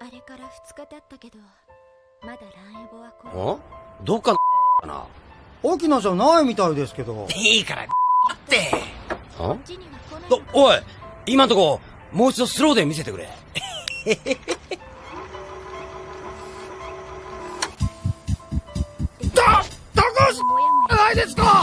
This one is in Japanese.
あれから2日経ったけど、まだランエボは来ない。 おどっかのかな。 沖縄じゃないみたいですけど。 いいからってこっちには来ない。 おい、今んとこもう一度スローで見せてくれ。 高橋ないですか。